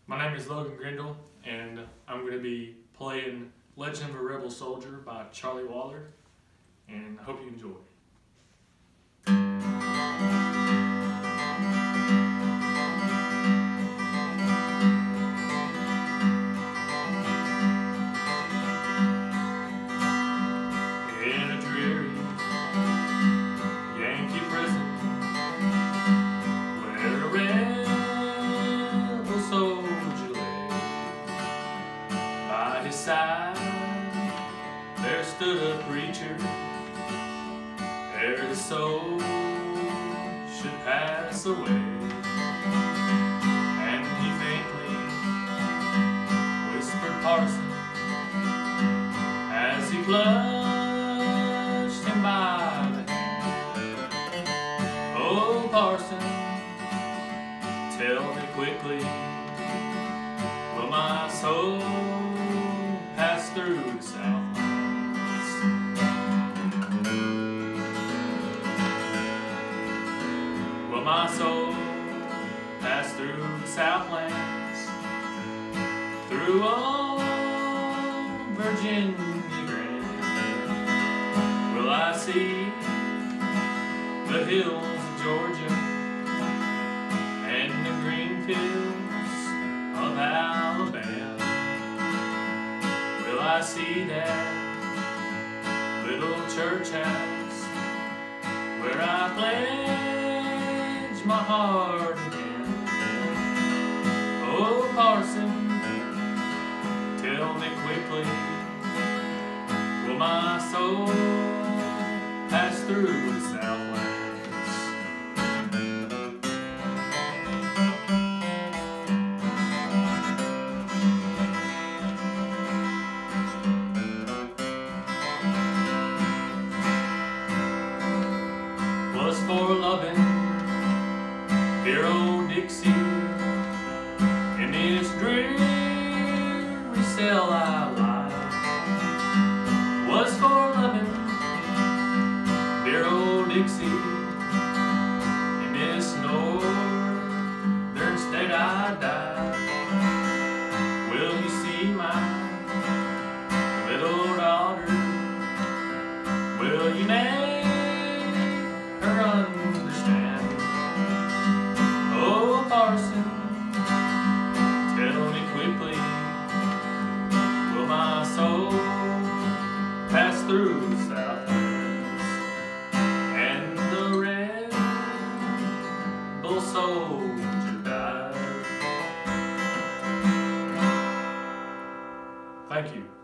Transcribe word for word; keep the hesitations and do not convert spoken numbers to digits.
My name is Logan Grindle, and I'm going to be playing Legend of a Rebel Soldier by Charlie Waller, and I hope you enjoy. In a dreary Yankee prison, where a rebel soldier lay, by his side there stood a preacher, ere his soul should pass away. And he faintly whispered, "Parson," as he clutched him by the hand. "Oh, Parson, tell me quickly, will my soul pass through the Southlands?" Will my soul pass through the Southlands, through old Virginia Grand? Will I see the hills of Georgia and the green fields of Alabama? Will I see that little church house where I pledge my heart again? Oh, Parson, tell me quickly, will my soul pass through the Southlands? Was for loving dear old Dixie in this dreary cell I lie. Was for loving dear old Dixie in this northern state I die. Will you see my little daughter? Will you make her understand? Oh, Parson, tell me quickly, will my soul pass through the Southlands? And the rebel soldier died. Thank you.